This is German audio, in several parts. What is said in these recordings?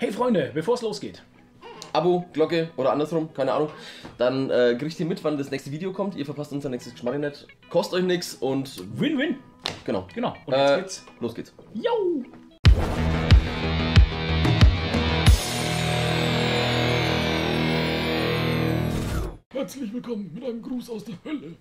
Hey Freunde, bevor es losgeht. Abo, Glocke oder andersrum, keine Ahnung. Dann kriegt ihr mit, wann das nächste Video kommt. Ihr verpasst unser nächstes Geschmack nicht. Kostet euch nichts und Win-win. genau. Genau. Und jetzt geht's. Los geht's. Yo! Herzlich willkommen mit einem Gruß aus der Hölle.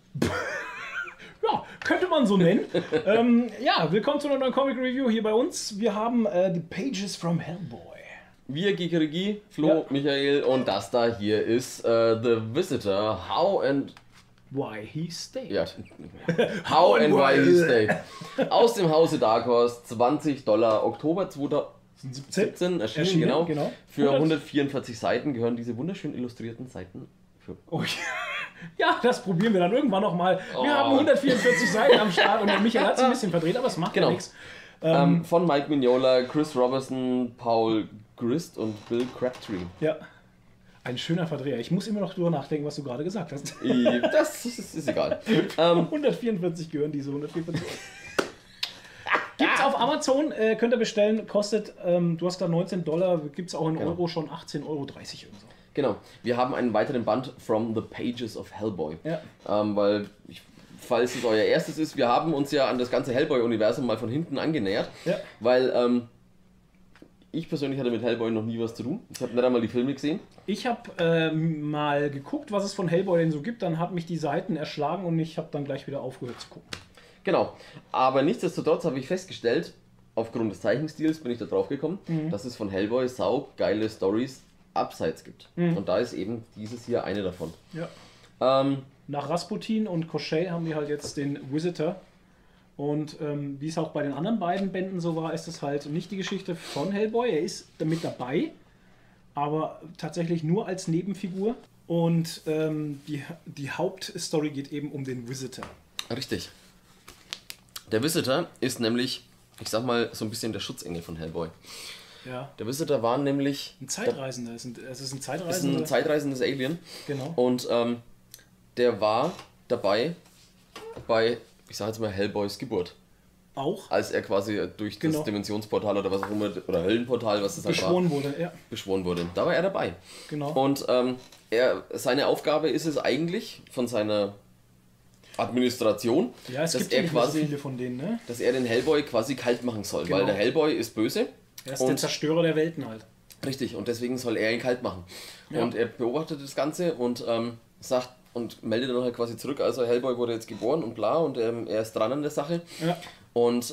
Ja, könnte man so nennen. Ja, willkommen zu einer neuen Comic Review hier bei uns. Wir haben die Pages from Hellboy. Wir, Geekerigi, Flo, Ja. Michael und das da hier ist The Visitor. How and... Why he stayed. Ja. How and Why He Stayed. Aus dem Hause Dark Horse, $20, Oktober 2017 erschienen, genau. Für 144 Seiten gehören diese wunderschön illustrierten Seiten für... Oh, ja, das probieren wir dann irgendwann nochmal. Wir haben 144 Seiten am Start und der Michael hat es ein bisschen verdreht, aber es macht ja nichts. Von Mike Mignola, Chris Robertson, Paul Grist und Bill Crabtree. Ja, ein schöner Verdreher. Ich muss immer noch drüber nachdenken, was du gerade gesagt hast. Das ist egal. 144 gehören diese 144. Gibt's auf Amazon, könnt ihr bestellen, kostet, du hast da $19, gibt's auch in Euro schon 18,30 Euro oder so. Genau, wir haben einen weiteren Band From the Pages of Hellboy. Ja. Falls es euer erstes ist, wir haben uns ja an das ganze Hellboy-Universum mal von hinten angenähert, Ja. weil ich persönlich hatte mit Hellboy noch nie was zu tun. Ich habe nicht einmal die Filme gesehen. Ich habe mal geguckt, was es von Hellboy denn so gibt, dann hat mich die Seiten erschlagen und ich habe dann gleich wieder aufgehört zu gucken. Genau, aber nichtsdestotrotz habe ich festgestellt, aufgrund des Zeichenstils bin ich da drauf gekommen, dass es von Hellboy saugeile Stories abseits gibt. Und da ist eben dieses hier eine davon. Ja. Nach Rasputin und Koschei haben wir halt jetzt den Visitor. Und wie es auch bei den anderen beiden Bänden so war, ist es halt nicht die Geschichte von Hellboy. Er ist damit dabei, aber tatsächlich nur als Nebenfigur. Und die Hauptstory geht eben um den Visitor. Richtig. Der Visitor ist nämlich, ich sag mal, so ein bisschen der Schutzengel von Hellboy. Ja. Der Visitor war nämlich... Ein Zeitreisender. Es ist ein Ist Zeitreisender. ein zeitreisendes Alien. Genau. Und der war dabei bei, ich sag jetzt mal, Hellboys Geburt. Auch Als er quasi durch das Dimensionsportal oder was auch immer, oder Höllenportal, was das halt beschworen wurde. Ja. beschworen wurde. Da war er dabei. Genau. Und seine Aufgabe ist es eigentlich, von seiner Administration, Ja, es dass gibt ja er nicht mehr so quasi, viele von denen, ne? dass er den Hellboy quasi kalt machen soll. Genau. Weil der Hellboy ist böse. Er ist der Zerstörer der Welten halt. Richtig, und deswegen soll er ihn kalt machen. Ja. Und er beobachtet das Ganze und sagt und meldet dann halt quasi zurück, also Hellboy wurde jetzt geboren und bla und er ist dran an der Sache. Ja. Und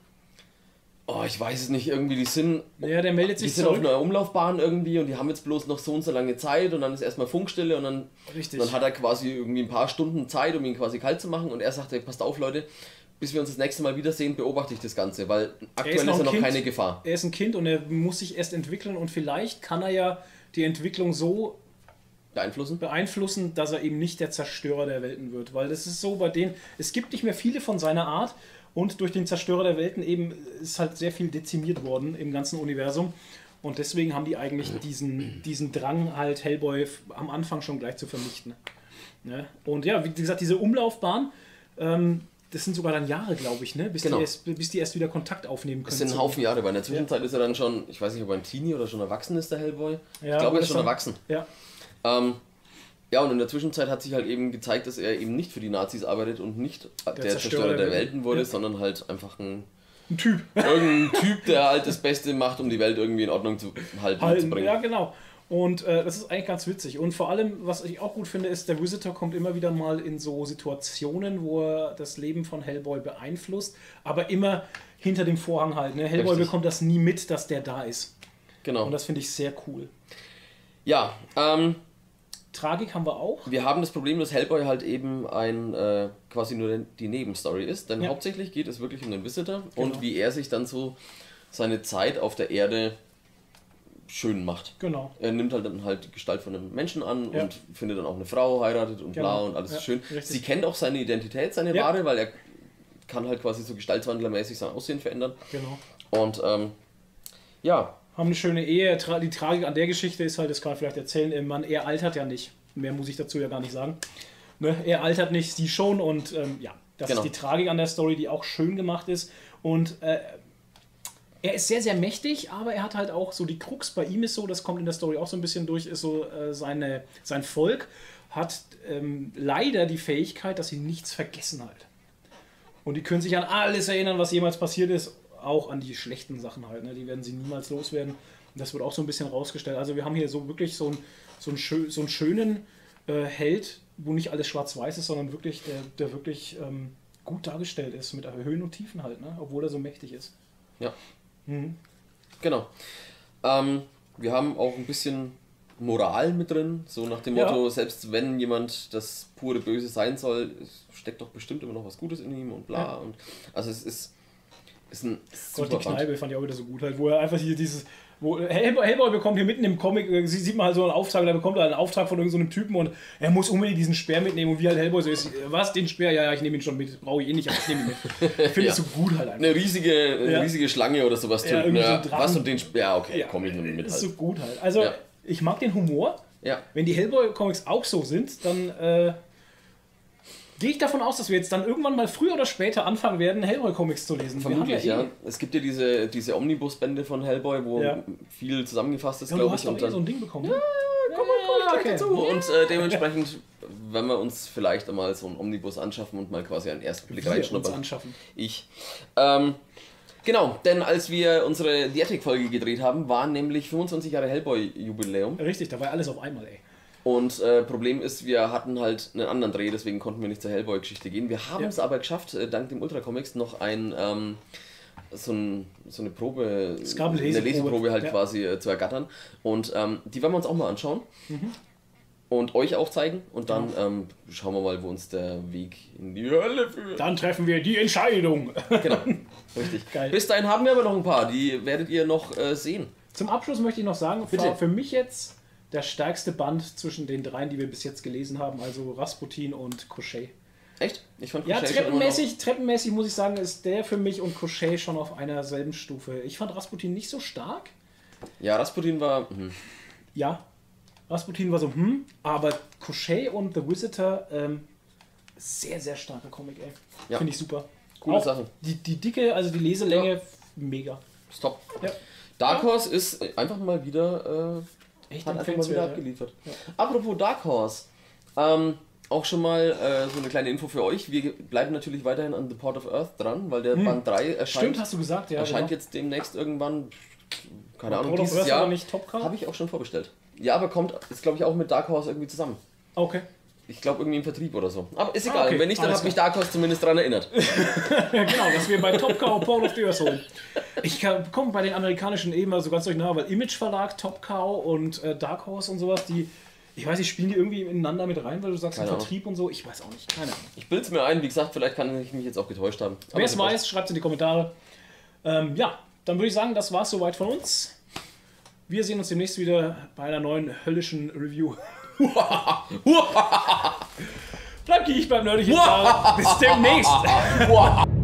ich weiß es nicht, irgendwie die sind Ja, der meldet sich auf zurück. einer Umlaufbahn irgendwie und die haben jetzt bloß noch so und so lange Zeit und dann ist erstmal Funkstille und dann, Richtig. dann hat er quasi irgendwie ein paar Stunden Zeit, um ihn quasi kalt zu machen und er sagt, ey, passt auf Leute, bis wir uns das nächste Mal wiedersehen, beobachte ich das Ganze, weil aktuell ist er noch keine Gefahr. Er ist ein Kind und er muss sich erst entwickeln und vielleicht kann er ja die Entwicklung so beeinflussen, dass er eben nicht der Zerstörer der Welten wird. Weil das ist so bei denen, es gibt nicht mehr viele von seiner Art und durch den Zerstörer der Welten eben ist halt sehr viel dezimiert worden im ganzen Universum. Und deswegen haben die eigentlich diesen Drang halt Hellboy am Anfang schon gleich zu vernichten. Ne? Und ja, wie gesagt, diese Umlaufbahn, das sind sogar dann Jahre, glaube ich, ne? bis die erst wieder Kontakt aufnehmen können. Das sind ein Haufen Jahre, weil in der Zwischenzeit ist er dann schon, ich weiß nicht, ob er ein Teenie oder schon erwachsen ist, der Hellboy. Ja, ich glaube, er ist schon erwachsen. Ja. Ja, und in der Zwischenzeit hat sich halt eben gezeigt, dass er eben nicht für die Nazis arbeitet und nicht der Zerstörer der Welten wurde, sondern halt einfach ein Typ. Irgendein Typ, der halt das Beste macht, um die Welt irgendwie in Ordnung zu halten zu bringen. Ja, genau. Und das ist eigentlich ganz witzig. Und vor allem, was ich auch gut finde, ist, der Visitor kommt immer wieder mal in so Situationen, wo er das Leben von Hellboy beeinflusst, aber immer hinter dem Vorhang halt. Ne? Hellboy bekommt das nie mit, dass der da ist. Genau. Und das finde ich sehr cool. Ja, Tragik haben wir auch. wir haben das Problem, dass Hellboy halt eben quasi nur die Nebenstory ist, denn hauptsächlich geht es wirklich um den Visitor und wie er sich dann so seine Zeit auf der Erde schön macht. Genau. Er nimmt halt dann halt die Gestalt von einem Menschen an und findet dann auch eine Frau, heiratet und bla und alles ist schön. Richtig. Sie kennt auch seine Identität, seine wahre, weil er kann halt quasi so gestaltwandlermäßig sein Aussehen verändern. Genau. Und ja. Haben eine schöne Ehe. Die Tragik an der Geschichte ist halt, das kann man vielleicht erzählen, er altert ja nicht. Mehr muss ich dazu ja gar nicht sagen. Ne? Er altert nicht, sie schon und das ist die Tragik an der Story, die auch schön gemacht ist. Und Er ist sehr, sehr mächtig, aber er hat halt auch so die Krux. Bei ihm ist so, das kommt in der Story auch so ein bisschen durch, ist so, sein Volk hat leider die Fähigkeit, dass sie nichts vergessen halt. Und die können sich an alles erinnern, was jemals passiert ist, auch an die schlechten Sachen halt. Ne? Die werden sie niemals loswerden. Und das wird auch so ein bisschen rausgestellt. Also wir haben hier so wirklich so einen schönen Held, wo nicht alles schwarz-weiß ist, sondern wirklich, der wirklich gut dargestellt ist, mit Höhen und Tiefen halt, ne? Obwohl er so mächtig ist. Ja. Genau. Wir haben auch ein bisschen Moral mit drin, so nach dem Motto, selbst wenn jemand das pure Böse sein soll, steckt doch bestimmt immer noch was Gutes in ihm und bla. Ja. Und also es ist ein super Gott, die Kneipe fand ich auch wieder so gut, halt, wo er einfach hier dieses... Hellboy bekommt hier mitten im Comic, sieht man halt so einen Auftrag, da bekommt er einen Auftrag von irgendeinem Typen und er muss unbedingt diesen Speer mitnehmen und wie halt Hellboy so ist, was, den Speer? Ja, ich nehme ihn schon mit, brauche ich eh nicht, aber ich nehme ihn mit. Ich finde das so gut halt einfach. Eine riesige Schlange oder sowas. Ja, so was und den Speer, ja, okay, komm ich nur mit halt. Ist so gut halt. Also, ich mag den Humor. Ja. Wenn die Hellboy-Comics auch so sind, dann gehe ich davon aus, dass wir jetzt dann irgendwann mal früher oder später anfangen werden, Hellboy-Comics zu lesen. Vermutlich, ja. Es gibt ja diese Omnibus-Bände von Hellboy, wo viel zusammengefasst ist, glaube ich. Du hast doch so ein Ding bekommen. Ja, komm gleich dazu. Und dementsprechend werden wir uns vielleicht einmal so einen Omnibus anschaffen und mal quasi einen ersten Blick reinschnuppern. Genau, denn als wir unsere The Attic-Folge gedreht haben, war nämlich 25 Jahre Hellboy-Jubiläum. Richtig, da war alles auf einmal, ey. Und Problem ist, wir hatten halt einen anderen Dreh, deswegen konnten wir nicht zur Hellboy-Geschichte gehen. Wir haben es aber geschafft, dank dem Ultra Comics noch so eine Probe, eine Leseprobe halt quasi zu ergattern. Und die werden wir uns auch mal anschauen und euch auch zeigen. Und dann schauen wir mal, wo uns der Weg in die Hölle führt. Dann treffen wir die Entscheidung. Genau, richtig. Geil. Bis dahin haben wir aber noch ein paar, die werdet ihr noch sehen. Zum Abschluss möchte ich noch sagen, für mich jetzt der stärkste Band zwischen den dreien, die wir bis jetzt gelesen haben, also Rasputin und Crochet. Echt? Ich fand Crochet treppenmäßig muss ich sagen, ist der für mich und Crochet schon auf einer selben Stufe. Ich fand Rasputin nicht so stark. Ja, Rasputin war... Ja, Rasputin war so, aber Crochet und The Visitor, sehr, sehr starker Comic, ey. Ja. Finde ich super. Coole Sache. Die Dicke, also die Leselänge, mega. Stop. Ja. Dark Horse ist einfach mal wieder... hat einfach mal wieder abgeliefert. Ja. Apropos Dark Horse, auch schon mal so eine kleine Info für euch. Wir bleiben natürlich weiterhin an The Port of Earth dran, weil der Band 3 erscheint. Stimmt, hast du gesagt, ja. Erscheint jetzt demnächst irgendwann, keine Ahnung, dieses Jahr. Habe ich auch schon vorbestellt. Ja, aber kommt, ist glaube ich auch mit Dark Horse irgendwie zusammen. Okay. Ich glaube irgendwie im Vertrieb oder so. Aber ist egal, wenn nicht, dann hat mich Dark Horse zumindest daran erinnert. Genau, dass wir bei Top Cow Port of the Earth holen. Ich komme bei den amerikanischen eben so ganz durcheinander, weil Image Verlag, Top Cow und Dark Horse und sowas, ich weiß nicht, spielen die irgendwie ineinander mit rein, weil du sagst, im Vertrieb und so, ich weiß auch nicht, keine Ahnung. Ich bild's mir ein, wie gesagt, vielleicht kann ich mich jetzt auch getäuscht haben. Wer es weiß, schreibt es in die Kommentare. Ja, dann würde ich sagen, das war's soweit von uns. Wir sehen uns demnächst wieder bei einer neuen höllischen Review. Bleib ich beim Nerdlichen. Bis demnächst.